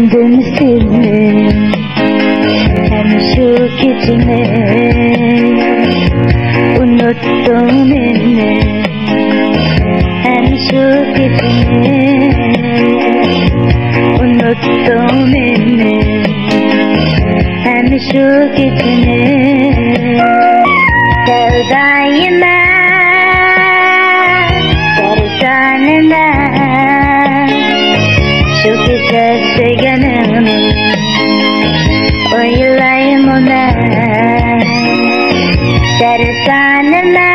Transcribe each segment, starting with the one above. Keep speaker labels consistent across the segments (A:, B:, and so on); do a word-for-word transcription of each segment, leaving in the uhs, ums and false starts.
A: Düşündüm seni hem şu geceni, unuttum beni hem şu geceni, unuttum beni hem şu geceni. Sevdayıma sarsanına şu gece sevganımı oylayım ona. Sarsanına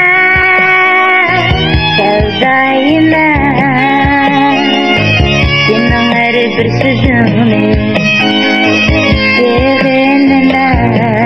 A: sevdayıma senin her bir sözünü sevginine.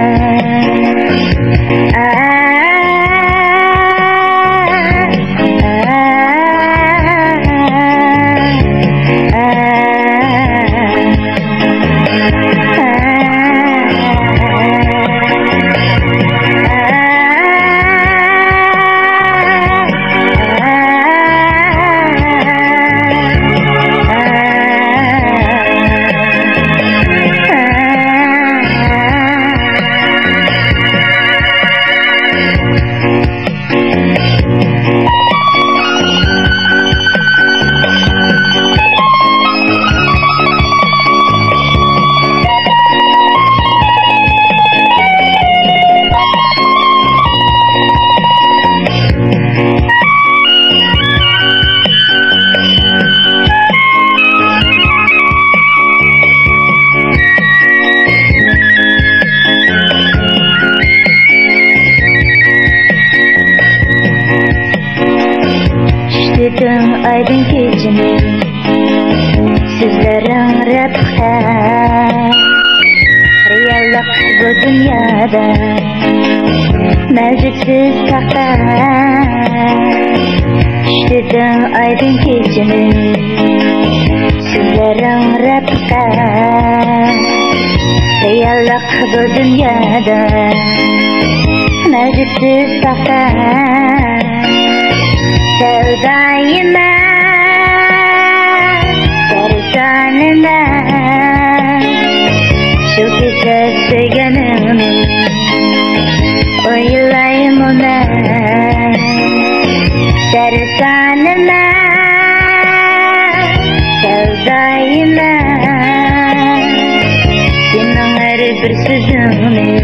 A: Düştüm aydın geceni sözlerin rapha, reallik bu dünyada mevcutsuz tahta. Düştüm aydın geceni sözlerin rapha, reallik bu dünyada mevcutsuz tahta. Sevdayıma sarsanına şu gece sevganımı oylayım ona. Sarsanına sevdayıma senin her bir sözünü